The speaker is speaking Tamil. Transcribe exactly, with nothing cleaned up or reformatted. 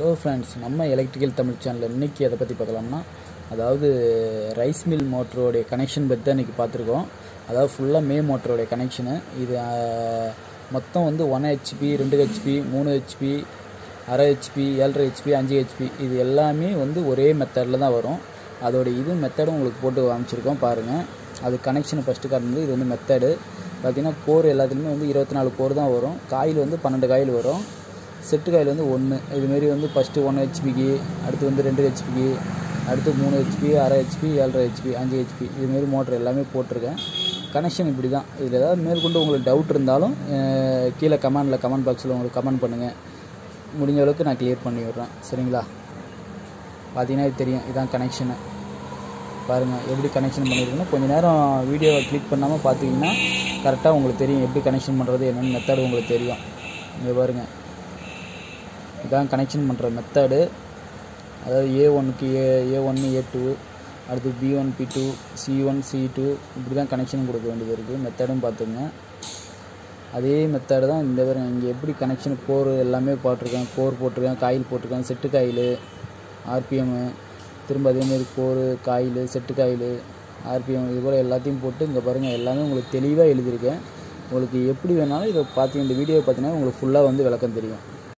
ஹலோ ஃப்ரெண்ட்ஸ், நம்ம எலக்ட்ரிக்கல் தமிழ் சேனலில் இன்றைக்கி அதை பற்றி பார்க்கலாம்னா, அதாவது ரைஸ் மில் மோட்டரோடைய கனெக்ஷன் பற்றி தான் இன்றைக்கி பார்த்துருக்கோம். அதாவது ஃபுல்லாக மே மோட்டரோடைய கனெக்ஷனு. இது மொத்தம் வந்து ஒன் ஹெச்பி, ரெண்டு ஹெச்பி, மூணு ஹெச்பி, அரை ஹெச்பி, ஏழரை ஹெச்பி, அஞ்சு ஹெச்பி, இது எல்லாமே வந்து ஒரே மெத்தடில் தான் வரும். அதோடைய இது மெத்தடும் உங்களுக்கு போட்டு காமிச்சிருக்கோம் பாருங்கள். அது கனெக்ஷனை ஃபஸ்ட்டு காட்டுறது. இது வந்து மெத்தடு பார்த்திங்கன்னா, கோர் எல்லாத்துலேயுமே வந்து இருபத்தி நாலு கோர் தான் வரும். காயில் வந்து பன்னெண்டு காயில் வரும். செட்டு காயில் வந்து ஒன்று. இதுமாரி வந்து ஃபஸ்ட்டு ஒன் ஹெச்பிக்கு, அடுத்து வந்து ரெண்டு ஹெச்பிக்கு, அடுத்து மூணு ஹெச்பி, அரை ஹெச்பி, ஏழரை ஹெச்பி, அஞ்சு ஹெச்பி, இதுமாரி மோட்ரு எல்லாமே போட்டிருக்கேன். கனெக்ஷன் இப்படி தான். இதில் ஏதாவது மேற்கொண்டு உங்களுக்கு டவுட் இருந்தாலும் கீழே கமெண்டில் கமெண்ட் பாக்ஸில் உங்களுக்கு கமெண்ட் பண்ணுங்கள். முடிஞ்ச அளவுக்கு நான் கிளியர் பண்ணி விட்றேன். சரிங்களா? பார்த்தீங்கன்னா இது தெரியும். இதுதான் கனெக்ஷனு. பாருங்கள் எப்படி கனெக்ஷன் பண்ணியிருக்கணும். கொஞ்சம் நேரம் வீடியோவை கிளிக் பண்ணாமல் பார்த்தீங்கன்னா கரெக்டாக உங்களுக்கு தெரியும் எப்படி கனெக்ஷன் பண்ணுறது, என்னென்னு மெத்தடு உங்களுக்கு தெரியும். இங்கே பாருங்கள், இதான் கனெக்ஷன் பண்ணுற மெத்தடு. அதாவது ஏ ஒன்னுக்கு ஏ ஏ ஒன்று ஏ டூ, அடுத்து B one B two, C one C two, இப்படி தான் கனெக்ஷன் கொடுக்க வேண்டியது இருக்குது. மெத்தடும் பார்த்துங்க. அதே மெத்தடு தான் இந்த பேர். இங்கே எப்படி கனெக்ஷன் கோர் எல்லாமே போட்டிருக்கேன். கோர் போட்டிருக்கேன், காயில் போட்டிருக்கேன், செட்டு காயில், ஆர்பிஎம்மு, திரும்ப அதேமாரி core, coil, set coil, RPM, இது போல் எல்லாத்தையும் போட்டு இங்கே பாருங்கள் எல்லாமே உங்களுக்கு தெளிவாக எழுதியிருக்கேன். உங்களுக்கு எப்படி வேணாலும் இதை பார்த்து இந்த வீடியோவை பார்த்தீங்கன்னா உங்களுக்கு ஃபுல்லாக வந்து விளக்கம் தெரியும்.